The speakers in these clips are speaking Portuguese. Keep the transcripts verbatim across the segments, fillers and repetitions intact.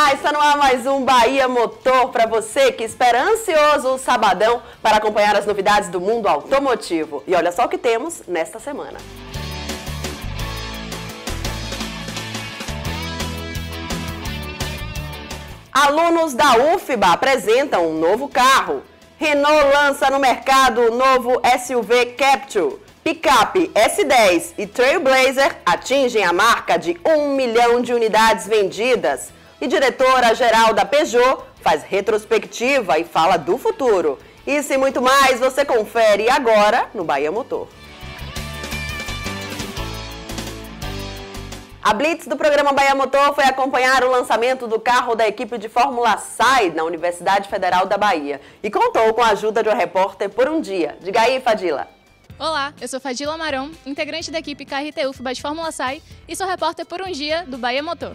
Olá, está no ar mais um Bahia Motor para você que espera ansioso o sabadão para acompanhar as novidades do mundo automotivo. E olha só o que temos nesta semana. Alunos da U F B A apresentam um novo carro. Renault lança no mercado o novo S U V Captur. Picape S dez e Trailblazer atingem a marca de um milhão de unidades vendidas. E diretora-geral da Peugeot faz retrospectiva e fala do futuro. Isso e muito mais você confere agora no Bahia Motor. A Blitz do programa Bahia Motor foi acompanhar o lançamento do carro da equipe de Fórmula S A I na Universidade Federal da Bahia e contou com a ajuda de um repórter por um dia. Diga aí, Fadila. Olá, eu sou Fadila Marão, integrante da equipe K R T U F B A de Fórmula S A I e sou repórter por um dia do Bahia Motor.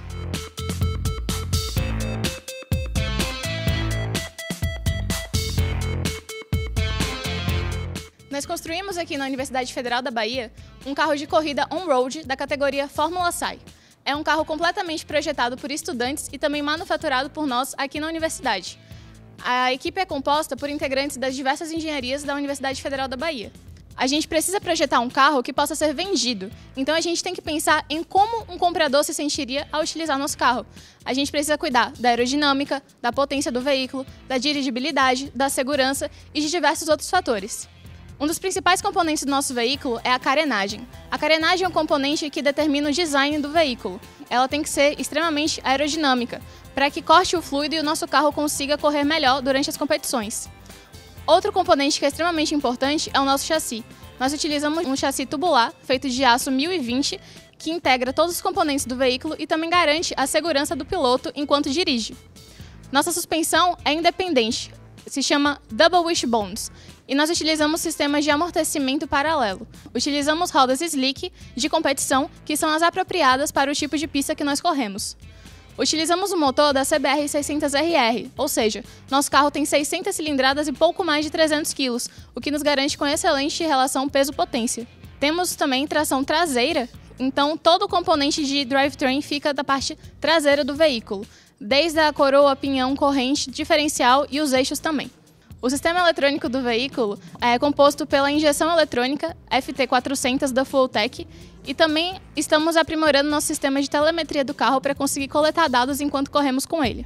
Nós construímos aqui na Universidade Federal da Bahia um carro de corrida on-road da categoria Fórmula S A I. É um carro completamente projetado por estudantes e também manufaturado por nós aqui na universidade. A equipe é composta por integrantes das diversas engenharias da Universidade Federal da Bahia. A gente precisa projetar um carro que possa ser vendido, então a gente tem que pensar em como um comprador se sentiria ao utilizar nosso carro. A gente precisa cuidar da aerodinâmica, da potência do veículo, da dirigibilidade, da segurança e de diversos outros fatores. Um dos principais componentes do nosso veículo é a carenagem. A carenagem é um componente que determina o design do veículo. Ela tem que ser extremamente aerodinâmica, para que corte o fluido e o nosso carro consiga correr melhor durante as competições. Outro componente que é extremamente importante é o nosso chassi. Nós utilizamos um chassi tubular, feito de aço mil e vinte, que integra todos os componentes do veículo e também garante a segurança do piloto enquanto dirige. Nossa suspensão é independente, se chama Double Wishbones, e nós utilizamos sistemas de amortecimento paralelo. Utilizamos rodas slick de competição, que são as apropriadas para o tipo de pista que nós corremos. Utilizamos o motor da C B R seiscentos R R, ou seja, nosso carro tem seiscentas cilindradas e pouco mais de trezentos quilos, o que nos garante com excelente relação peso-potência. Temos também tração traseira, então todo o componente de drivetrain fica da parte traseira do veículo, desde a coroa, pinhão, corrente, diferencial e os eixos também. O sistema eletrônico do veículo é composto pela injeção eletrônica F T quatrocentos da Fulltech e também estamos aprimorando nosso sistema de telemetria do carro para conseguir coletar dados enquanto corremos com ele.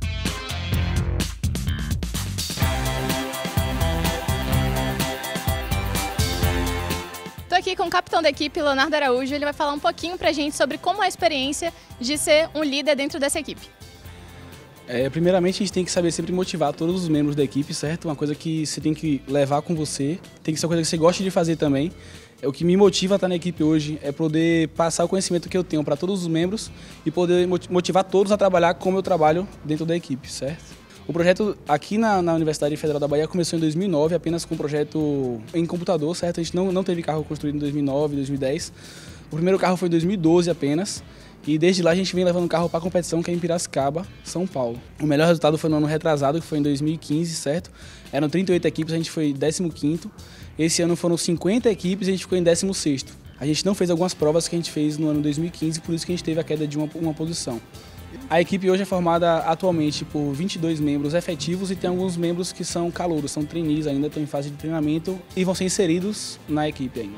Estou aqui com o capitão da equipe, Leonardo Araújo. Ele vai falar um pouquinho para a gente sobre como é a experiência de ser um líder dentro dessa equipe. É, primeiramente, a gente tem que saber sempre motivar todos os membros da equipe, certo? Uma coisa que você tem que levar com você, tem que ser uma coisa que você gosta de fazer também. É o que me motiva a estar na equipe hoje, é poder passar o conhecimento que eu tenho para todos os membros e poder motivar todos a trabalhar como eu trabalho dentro da equipe, certo? O projeto aqui na, na Universidade Federal da Bahia começou em dois mil e nove, apenas com um projeto em computador, certo? A gente não, não teve carro construído em dois mil e nove, dois mil e dez. O primeiro carro foi em dois mil e doze apenas. E desde lá a gente vem levando o carro para a competição, que é em Piracicaba, São Paulo. O melhor resultado foi no ano retrasado, que foi em dois mil e quinze, certo? Eram trinta e oito equipes, a gente foi décimo quinto. Esse ano foram cinquenta equipes e a gente ficou em décimo sexto. A gente não fez algumas provas que a gente fez no ano dois mil e quinze, por isso que a gente teve a queda de uma, uma posição. A equipe hoje é formada atualmente por vinte e dois membros efetivos e tem alguns membros que são calouros, são trainees ainda, estão em fase de treinamento e vão ser inseridos na equipe ainda.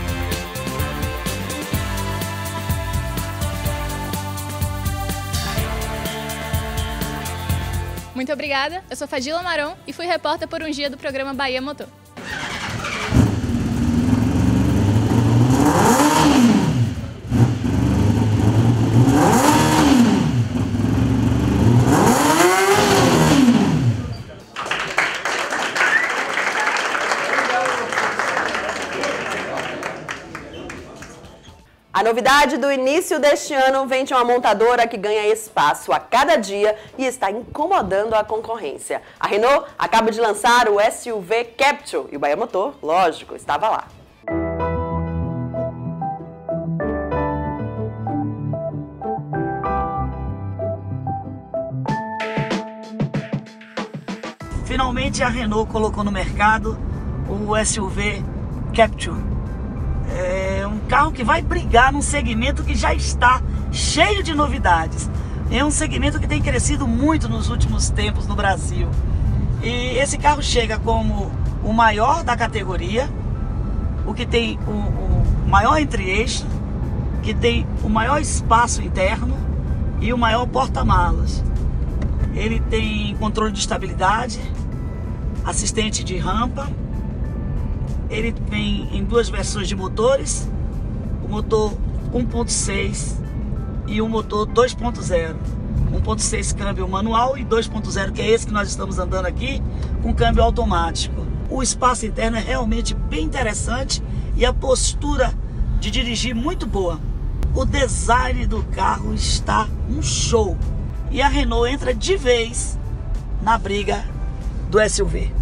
Muito obrigada, eu sou Fadila Marão e fui repórter por um dia do programa Bahia Motor. A novidade do início deste ano vem de uma montadora que ganha espaço a cada dia e está incomodando a concorrência. A Renault acaba de lançar o S U V Captur e o Bahia Motor, lógico, estava lá. Finalmente a Renault colocou no mercado o S U V Captur. É um carro que vai brigar num segmento que já está cheio de novidades. É um segmento que tem crescido muito nos últimos tempos no Brasil. E esse carro chega como o maior da categoria, o que tem o, o maior entre-eixo, que tem o maior espaço interno e o maior porta-malas. Ele tem controle de estabilidade, assistente de rampa. Ele vem em duas versões de motores, o motor um ponto seis e o motor dois ponto zero. um ponto seis câmbio manual e dois ponto zero, que é esse que nós estamos andando aqui, com câmbio automático. O espaço interno é realmente bem interessante e a postura de dirigir muito boa. O design do carro está um show. E a Renault entra de vez na briga do S U V.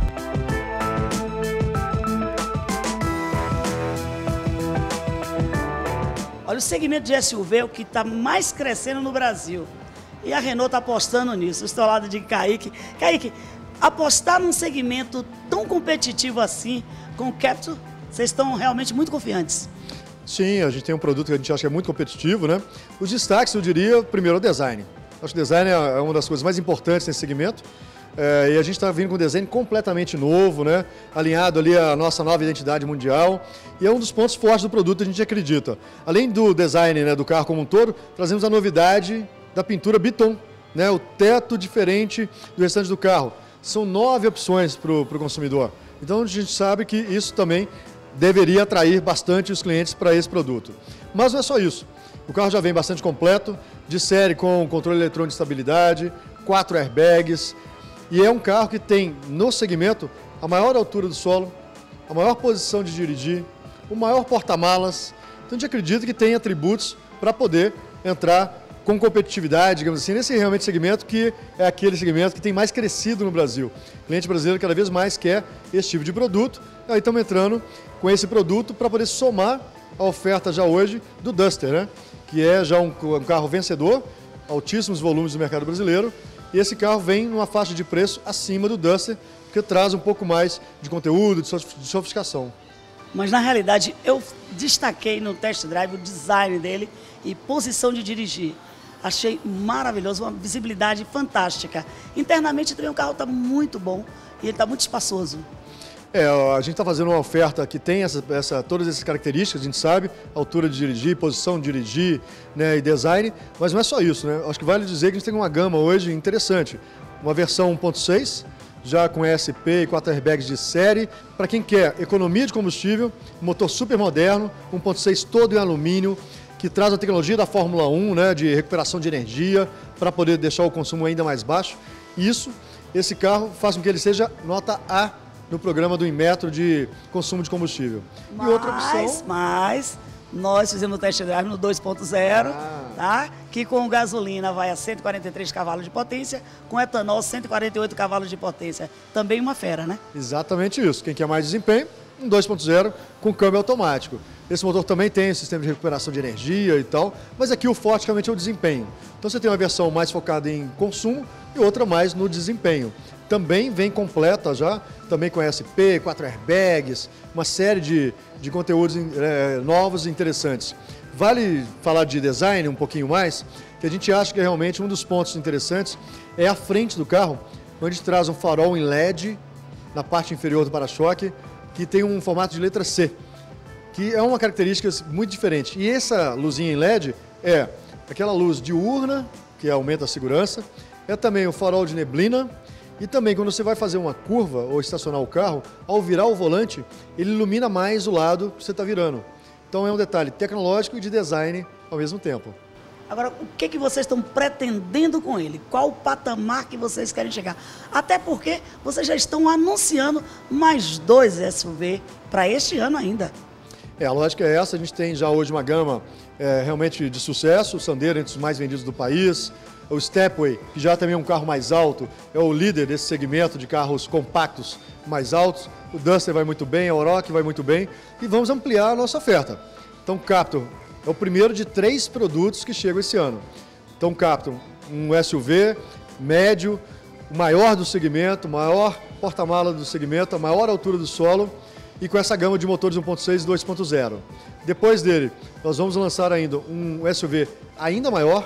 Olha, o segmento de S U V é o que está mais crescendo no Brasil. E a Renault está apostando nisso. Estou ao lado de Kaique. Kaique, apostar num segmento tão competitivo assim, com o Captur, vocês estão realmente muito confiantes. Sim, a gente tem um produto que a gente acha que é muito competitivo, né? Os destaques, eu diria, primeiro, o design. Acho que o design é uma das coisas mais importantes nesse segmento. É, e a gente está vindo com um design completamente novo, né? Alinhado ali à nossa nova identidade mundial. E é um dos pontos fortes do produto, a gente acredita. Além do design, né, do carro como um todo, trazemos a novidade da pintura Biton, né? O teto diferente do restante do carro. São nove opções para o consumidor. Então a gente sabe que isso também deveria atrair bastante os clientes para esse produto. Mas não é só isso. O carro já vem bastante completo, de série com controle eletrônico de estabilidade, quatro airbags, e é um carro que tem no segmento a maior altura do solo, a maior posição de dirigir, o maior porta-malas. Então a gente acredita que tem atributos para poder entrar com competitividade, digamos assim, nesse realmente segmento que é aquele segmento que tem mais crescido no Brasil. O cliente brasileiro cada vez mais quer esse tipo de produto, aí estamos entrando com esse produto para poder somar a oferta já hoje do Duster, né? Que é já um, um carro vencedor, altíssimos volumes do mercado brasileiro, e esse carro vem numa faixa de preço acima do Duster, que traz um pouco mais de conteúdo, de sofisticação. Mas na realidade eu destaquei no test drive o design dele e posição de dirigir. Achei maravilhoso, uma visibilidade fantástica. Internamente também o carro está muito bom e ele está muito espaçoso. É, a gente está fazendo uma oferta que tem essa, essa, todas essas características, a gente sabe, altura de dirigir, posição de dirigir, né, e design, mas não é só isso, né? Acho que vale dizer que a gente tem uma gama hoje interessante. Uma versão um ponto seis, já com E S P e quatro airbags de série, para quem quer economia de combustível, motor super moderno, um ponto seis todo em alumínio, que traz a tecnologia da Fórmula um, né, de recuperação de energia, para poder deixar o consumo ainda mais baixo. Isso, esse carro faz com que ele seja nota A no programa do Inmetro de consumo de combustível. Mas, e outra opção... Mas nós fizemos o test drive no dois ponto zero, ah. tá? Que com gasolina vai a cento e quarenta e três cavalos de potência, com etanol cento e quarenta e oito cavalos de potência. Também uma fera, né? Exatamente isso. Quem quer mais desempenho, um dois ponto zero com câmbio automático. Esse motor também tem sistema de recuperação de energia e tal, mas aqui o forte realmente é o desempenho. Então você tem uma versão mais focada em consumo e outra mais no desempenho. Também vem completa já, também com E S P, quatro airbags, uma série de, de conteúdos é, novos e interessantes. Vale falar de design um pouquinho mais, que a gente acha que realmente um dos pontos interessantes é a frente do carro, onde traz um farol em L E D na parte inferior do para-choque, que tem um formato de letra C, que é uma característica muito diferente. E essa luzinha em L E D é aquela luz diurna, que aumenta a segurança, é também o farol de neblina, e também quando você vai fazer uma curva ou estacionar o carro, ao virar o volante, ele ilumina mais o lado que você está virando. Então é um detalhe tecnológico e de design ao mesmo tempo. Agora, o que, que vocês estão pretendendo com ele? Qual o patamar que vocês querem chegar? Até porque vocês já estão anunciando mais dois S U V para este ano ainda. É, a lógica é essa, a gente tem já hoje uma gama é, realmente de sucesso, o Sandero entre os mais vendidos do país, o Stepway, que já também é um carro mais alto, é o líder desse segmento de carros compactos mais altos, o Duster vai muito bem, a Oroch vai muito bem, e vamos ampliar a nossa oferta. Então, Captur é o primeiro de três produtos que chegam esse ano. Então, Captur, um S U V médio, o maior do segmento, o maior porta-mala do segmento, a maior altura do solo, e com essa gama de motores um ponto seis e dois ponto zero. Depois dele, nós vamos lançar ainda um S U V ainda maior,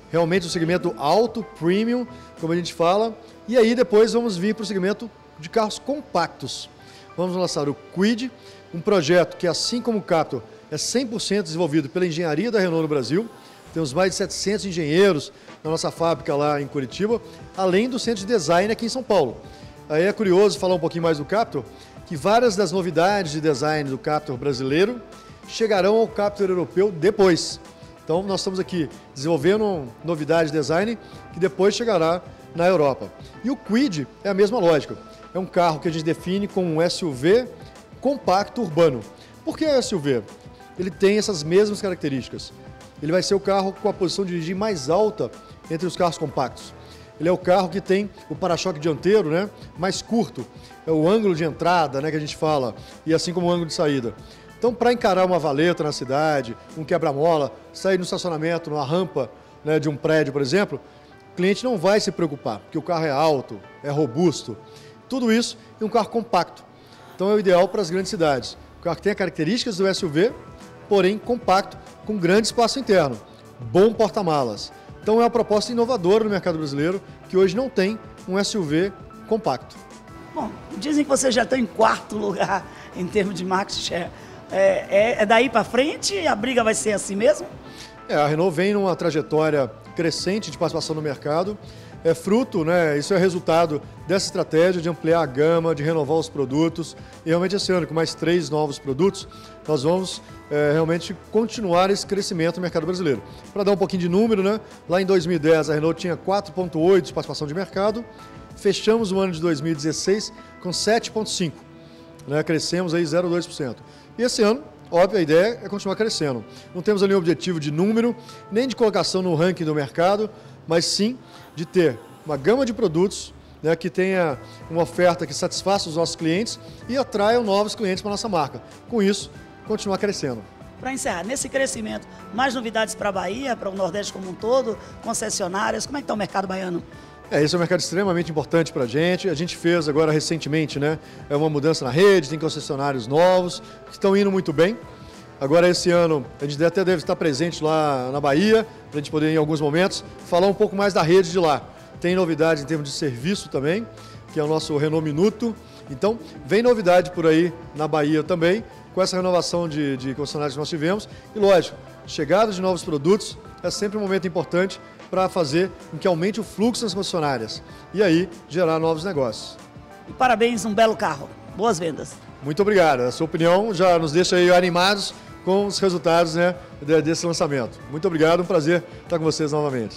realmente o segmento alto, premium, como a gente fala. E aí depois vamos vir para o segmento de carros compactos. Vamos lançar o Kwid, um projeto que, assim como o Captur, é cem por cento desenvolvido pela engenharia da Renault no Brasil. Temos mais de setecentos engenheiros na nossa fábrica lá em Curitiba, além do centro de design aqui em São Paulo. Aí é curioso falar um pouquinho mais do Captur, que várias das novidades de design do Captur brasileiro chegarão ao Captur europeu depois. Então nós estamos aqui desenvolvendo novidade de design que depois chegará na Europa. E o Kwid é a mesma lógica. É um carro que a gente define como um S U V compacto urbano. Por que S U V? Ele tem essas mesmas características. Ele vai ser o carro com a posição de dirigir mais alta entre os carros compactos. Ele é o carro que tem o para-choque dianteiro, né, mais curto. É o ângulo de entrada, né, que a gente fala, e assim como o ângulo de saída. Então, para encarar uma valeta na cidade, um quebra-mola, sair no estacionamento, numa rampa, né, de um prédio, por exemplo, o cliente não vai se preocupar, porque o carro é alto, é robusto. Tudo isso em um carro compacto. Então, é o ideal para as grandes cidades. O carro que tem as características do S U V, porém compacto, com grande espaço interno, bom porta-malas. Então é uma proposta inovadora no mercado brasileiro, que hoje não tem um S U V compacto. Bom, dizem que você já está em quarto lugar em termos de market share. É, é, é daí para frente? A briga vai ser assim mesmo? É, a Renault vem numa trajetória crescente de participação no mercado. É fruto, né, isso é resultado dessa estratégia de ampliar a gama, de renovar os produtos. E realmente esse ano, com mais três novos produtos, nós vamos é, realmente continuar esse crescimento no mercado brasileiro. Para dar um pouquinho de número, né, lá em dois mil e dez a Renault tinha quatro vírgula oito por cento de participação de mercado, fechamos o ano de dois mil e dezesseis com sete vírgula cinco por cento, né, crescemos aí zero vírgula dois por cento. E esse ano, óbvio, a ideia é continuar crescendo. Não temos ali um objetivo de número, nem de colocação no ranking do mercado, mas sim de ter uma gama de produtos, né, que tenha uma oferta que satisfaça os nossos clientes e atraia novos clientes para a nossa marca. Com isso, continuar crescendo. Para encerrar, nesse crescimento, mais novidades para a Bahia, para o Nordeste como um todo, concessionárias, como é que está o mercado baiano? É, esse é um mercado extremamente importante para a gente. A gente fez agora recentemente, né, uma mudança na rede, tem concessionários novos que estão indo muito bem. Agora, esse ano, a gente até deve estar presente lá na Bahia, para a gente poder, em alguns momentos, falar um pouco mais da rede de lá. Tem novidades em termos de serviço também, que é o nosso Renault Minuto. Então, vem novidade por aí na Bahia também, com essa renovação de, de concessionários que nós tivemos. E, lógico, chegada de novos produtos é sempre um momento importante para fazer com que aumente o fluxo das concessionárias e aí gerar novos negócios. E parabéns, um belo carro. Boas vendas. Muito obrigado. A sua opinião já nos deixa aí animados com os resultados, né, desse lançamento. Muito obrigado, um prazer estar com vocês novamente.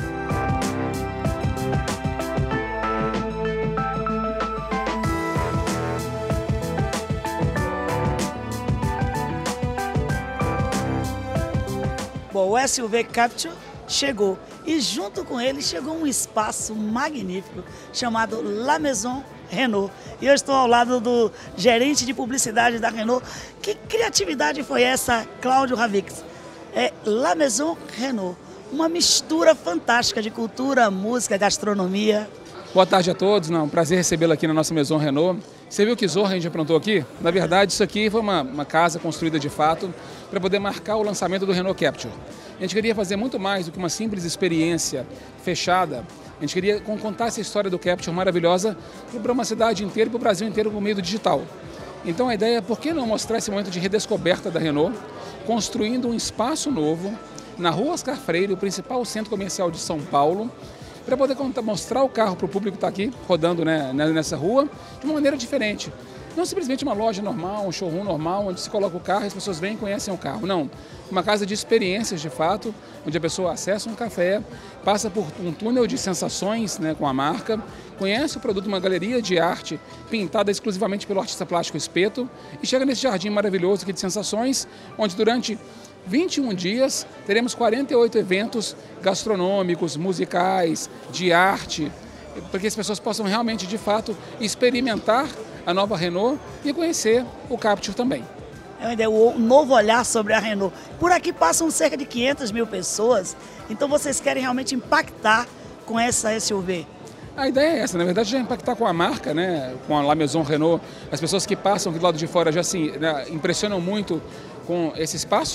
Bom, o S U V Captur chegou e junto com ele chegou um espaço magnífico chamado La Maison Renault. E eu estou ao lado do gerente de publicidade da Renault. Que criatividade foi essa, Cláudio Ravix? É La Maison Renault, uma mistura fantástica de cultura, música, gastronomia. Boa tarde a todos, não, um prazer recebê-lo aqui na nossa Maison Renault. Você viu que zorra a gente aprontou aqui? Na verdade, isso aqui foi uma, uma casa construída de fato para poder marcar o lançamento do Renault Captur. A gente queria fazer muito mais do que uma simples experiência fechada. A gente queria contar essa história do Captur maravilhosa para uma cidade inteira e para o Brasil inteiro por meio do digital. Então a ideia é por que não mostrar esse momento de redescoberta da Renault, construindo um espaço novo na Rua Oscar Freire, o principal centro comercial de São Paulo, para poder mostrar o carro para o público que está aqui, rodando, né, nessa rua, de uma maneira diferente. Não simplesmente uma loja normal, um showroom normal, onde se coloca o carro e as pessoas vêm e conhecem o carro. Não, uma casa de experiências de fato, onde a pessoa acessa um café, passa por um túnel de sensações, né, com a marca, conhece o produto, uma galeria de arte pintada exclusivamente pelo artista plástico Espeto e chega nesse jardim maravilhoso aqui de sensações, onde durante vinte e um dias teremos quarenta e oito eventos gastronômicos, musicais, de arte, para que as pessoas possam realmente, de fato, experimentar a nova Renault e conhecer o Captur também. É uma ideia, um novo olhar sobre a Renault. Por aqui passam cerca de quinhentas mil pessoas, então vocês querem realmente impactar com essa S U V. A ideia é essa, na verdade, já impactar com a marca, né, com a La Maison Renault. As pessoas que passam aqui do lado de fora já se, né, impressionam muito com esse espaço,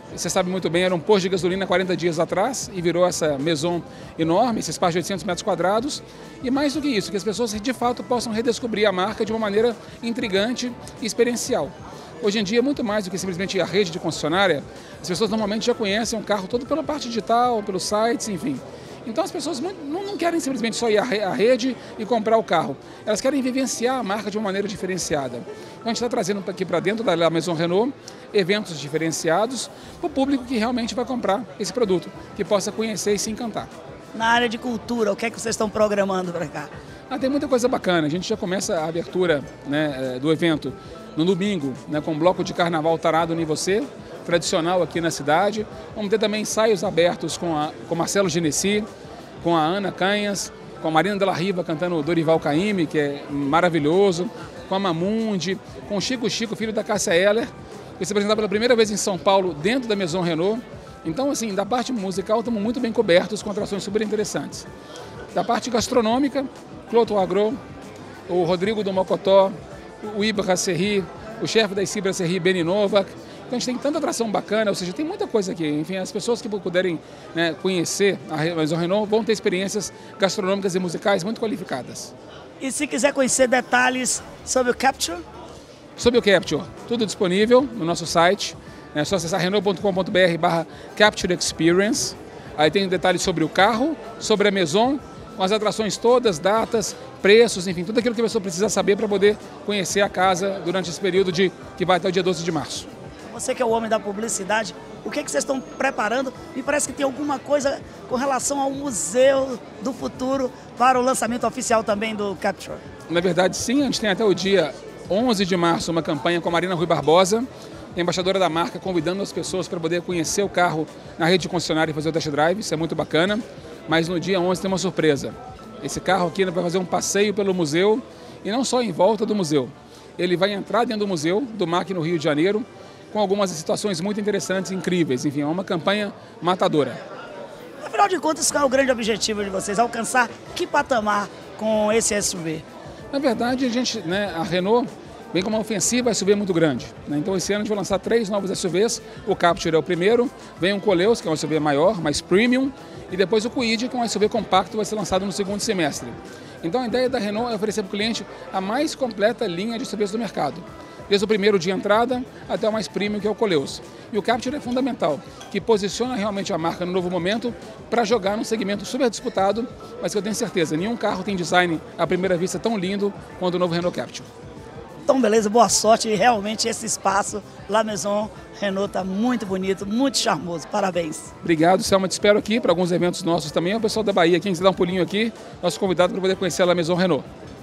você sabe muito bem, era um posto de gasolina quarenta dias atrás e virou essa maison enorme, esse espaço de oitocentos metros quadrados. E mais do que isso, que as pessoas de fato possam redescobrir a marca de uma maneira intrigante e experiencial. Hoje em dia, muito mais do que simplesmente a rede de concessionária, as pessoas normalmente já conhecem um carro todo pela parte digital, pelos sites, enfim. Então as pessoas não, não querem simplesmente só ir à rede e comprar o carro. Elas querem vivenciar a marca de uma maneira diferenciada. Então a gente está trazendo aqui para dentro da Maison Renault eventos diferenciados para o público que realmente vai comprar esse produto, que possa conhecer e se encantar. Na área de cultura, o que é que vocês estão programando para cá? Ah, tem muita coisa bacana. A gente já começa a abertura, né, do evento no domingo, né, com um bloco de carnaval Tarado em Você, tradicional aqui na cidade. Vamos ter também ensaios abertos com, a, com Marcelo Genesi, com a Ana Canhas, com a Marina Della Riva cantando Dorival Caymmi, que é maravilhoso, com a Mamundi, com o Chico Chico, filho da Cássia Eller, que se apresentar pela primeira vez em São Paulo, dentro da Maison Renault. Então, assim, da parte musical, estamos muito bem cobertos com atrações super interessantes. Da parte gastronômica, Cloto Agro, o Rodrigo do Mocotó, o Ibra Serri, o chefe da Isibra Serri, Beni Novak. Então a gente tem tanta atração bacana, ou seja, tem muita coisa aqui. Enfim, as pessoas que puderem, né, conhecer a Maison Renault vão ter experiências gastronômicas e musicais muito qualificadas. E se quiser conhecer detalhes sobre o Capture? Sobre o Capture, tudo disponível no nosso site. É só acessar renault ponto com ponto br barra Capture Experience. Aí tem detalhes sobre o carro, sobre a Maison, com as atrações todas, datas, preços, enfim, tudo aquilo que a pessoa precisa saber para poder conhecer a casa durante esse período de, que vai até o dia doze de março. Você que é o homem da publicidade, o que, é que vocês estão preparando? Me parece que tem alguma coisa com relação ao Museu do Futuro para o lançamento oficial também do Capture. Na verdade, sim, a gente tem até o dia onze de março uma campanha com a Marina Rui Barbosa, embaixadora da marca, convidando as pessoas para poder conhecer o carro na rede de concessionária e fazer o test drive, isso é muito bacana. Mas no dia onze tem uma surpresa. Esse carro aqui vai fazer um passeio pelo museu e não só em volta do museu. Ele vai entrar dentro do museu, do M A C no Rio de Janeiro, com algumas situações muito interessantes e incríveis. Enfim, é uma campanha matadora. Afinal de contas, qual é o grande objetivo de vocês? Alcançar que patamar com esse S U V? Na verdade, a gente, né, a Renault vem com uma ofensiva S U V muito grande, né? Então esse ano a gente vai lançar três novos S U Vs. O Capture é o primeiro, vem o Koleos, que é um S U V maior, mais premium, e depois o Kwid, que é um S U V compacto, vai ser lançado no segundo semestre. Então a ideia da Renault é oferecer para o cliente a mais completa linha de S U Vs do mercado. Desde o primeiro de entrada até o mais premium, que é o Koleos. E o Capture é fundamental, que posiciona realmente a marca no novo momento para jogar num segmento super disputado, mas que eu tenho certeza, nenhum carro tem design à primeira vista tão lindo quanto o novo Renault Capture. Então, beleza, boa sorte. E realmente esse espaço, La Maison Renault, está muito bonito, muito charmoso. Parabéns. Obrigado, Selma. Te espero aqui para alguns eventos nossos também. O pessoal da Bahia, quem quiser dar um pulinho aqui, nosso convidado para poder conhecer a La Maison Renault.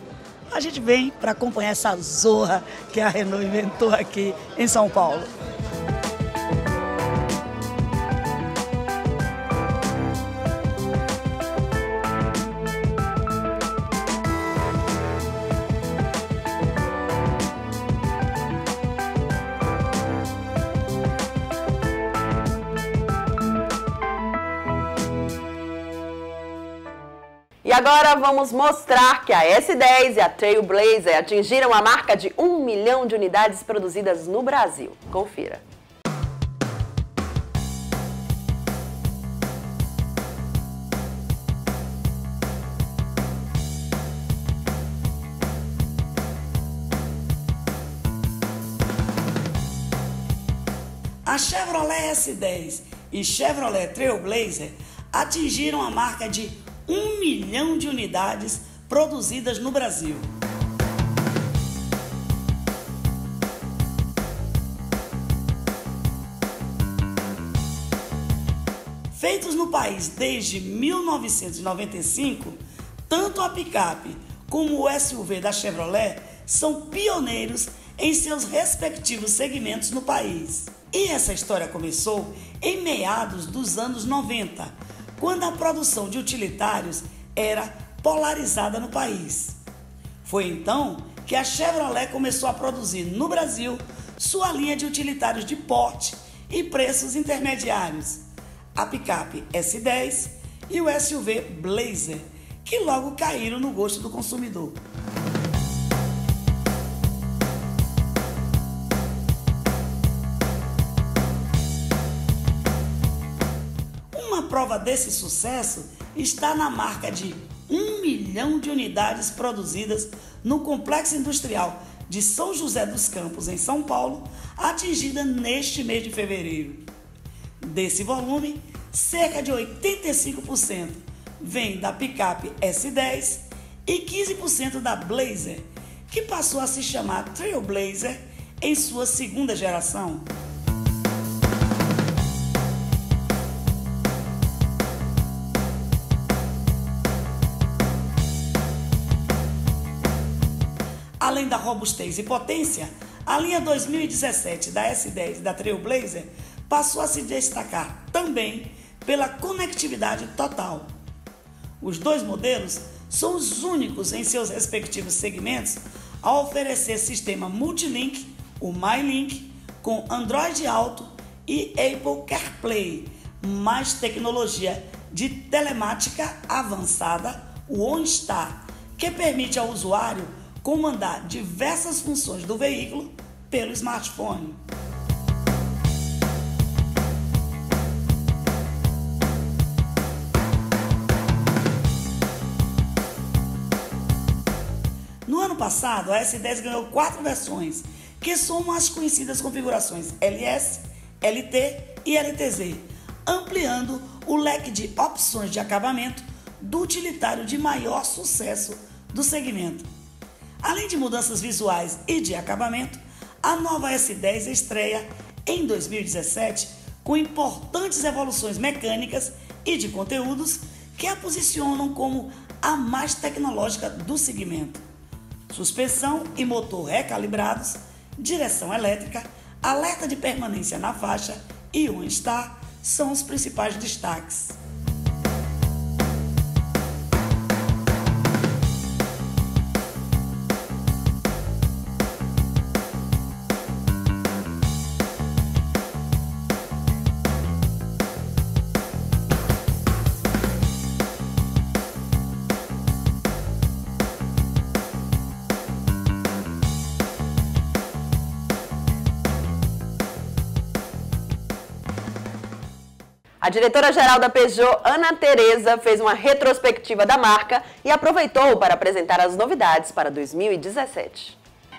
A gente vem para acompanhar essa zorra que a Renault inventou aqui em São Paulo. E agora vamos mostrar que a S dez e a Trailblazer atingiram a marca de um milhão de unidades produzidas no Brasil. Confira. A Chevrolet S dez e Chevrolet Trailblazer atingiram a marca de um milhão de unidades produzidas no Brasil. Feitos no país desde mil novecentos e noventa e cinco, tanto a picape como o S U V da Chevrolet são pioneiros em seus respectivos segmentos no país. E essa história começou em meados dos anos noventa, quando a produção de utilitários era polarizada no país. Foi então que a Chevrolet começou a produzir no Brasil sua linha de utilitários de porte e preços intermediários, a picape S dez e o S U V Blazer, que logo caíram no gosto do consumidor. prova desse sucesso está na marca de um milhão de unidades produzidas no Complexo Industrial de São José dos Campos, em São Paulo, atingida neste mês de fevereiro. Desse volume, cerca de oitenta e cinco por cento vem da picape S dez e quinze por cento da Blazer, que passou a se chamar Trailblazer em sua segunda geração. Além da robustez e potência, a linha dois mil e dezessete da S dez e da Trailblazer passou a se destacar também pela conectividade total. Os dois modelos são os únicos em seus respectivos segmentos a oferecer sistema Multilink, o MyLink, com Android Auto e Apple CarPlay, mais tecnologia de telemática avançada, o OnStar, que permite ao usuário comandar diversas funções do veículo pelo smartphone. No ano passado, a S dez ganhou quatro versões, que somam as conhecidas configurações L S, L T e L T Z, ampliando o leque de opções de acabamento do utilitário de maior sucesso do segmento. Além de mudanças visuais e de acabamento, a nova S dez estreia em dois mil e dezessete com importantes evoluções mecânicas e de conteúdos que a posicionam como a mais tecnológica do segmento. Suspensão e motor recalibrados, direção elétrica, alerta de permanência na faixa e OnStar são os principais destaques. A diretora-geral da Peugeot, Ana Tereza, fez uma retrospectiva da marca e aproveitou para apresentar as novidades para dois mil e dezessete.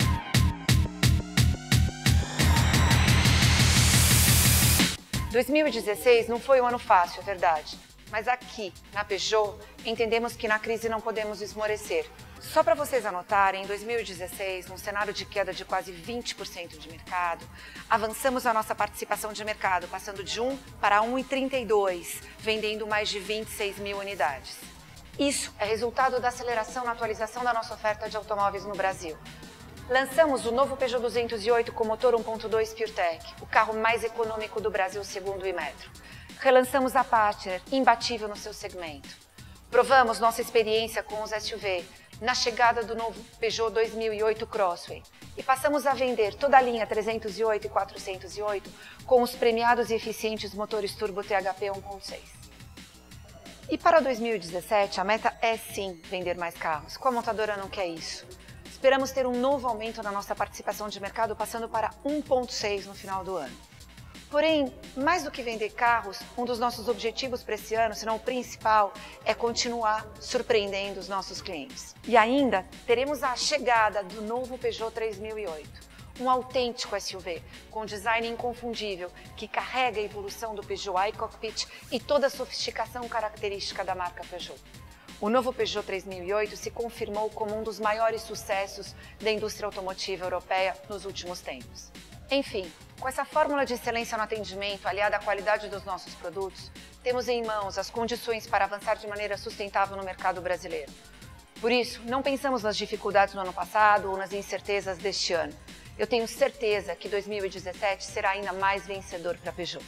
dois mil e dezesseis não foi um ano fácil, é verdade. Mas aqui, na Peugeot, entendemos que na crise não podemos esmorecer. Só para vocês anotarem, em dois mil e dezesseis, num cenário de queda de quase vinte por cento de mercado, avançamos a nossa participação de mercado, passando de um para um vírgula trinta e dois, vendendo mais de vinte e seis mil unidades. Isso é resultado da aceleração na atualização da nossa oferta de automóveis no Brasil. Lançamos o novo Peugeot duzentos e oito com motor um ponto dois PureTech, o carro mais econômico do Brasil segundo o Imetro. Relançamos a Partner, imbatível no seu segmento. Provamos nossa experiência com os S U V na chegada do novo Peugeot dois mil e oito Crossway e passamos a vender toda a linha trezentos e oito e quatrocentos e oito com os premiados e eficientes motores turbo T H P um ponto seis. E para dois mil e dezessete, a meta é sim vender mais carros. Qual montadora não quer isso? Esperamos ter um novo aumento na nossa participação de mercado, passando para um ponto seis no final do ano. Porém, mais do que vender carros, um dos nossos objetivos para esse ano, se não o principal, é continuar surpreendendo os nossos clientes. E ainda teremos a chegada do novo Peugeot três mil e oito, um autêntico S U V com design inconfundível que carrega a evolução do Peugeot iCockpit e toda a sofisticação característica da marca Peugeot. O novo Peugeot três mil e oito se confirmou como um dos maiores sucessos da indústria automotiva europeia nos últimos tempos. Enfim, com essa fórmula de excelência no atendimento, aliada à qualidade dos nossos produtos, temos em mãos as condições para avançar de maneira sustentável no mercado brasileiro. Por isso, não pensamos nas dificuldades do ano passado ou nas incertezas deste ano. Eu tenho certeza que dois mil e dezessete será ainda mais vencedor para a Peugeot.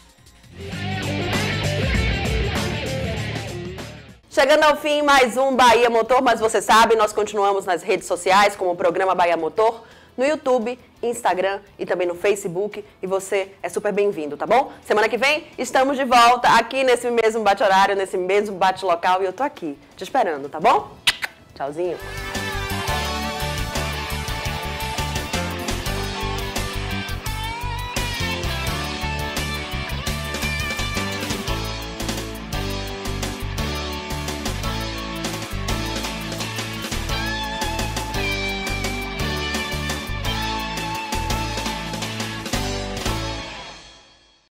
Chegando ao fim, mais um Bahia Motor, mas você sabe, nós continuamos nas redes sociais como o programa Bahia Motor, no YouTube, Instagram e também no Facebook, e você é super bem-vindo, tá bom? Semana que vem estamos de volta aqui nesse mesmo bate-horário, nesse mesmo bate-local, e eu tô aqui te esperando, tá bom? Tchauzinho!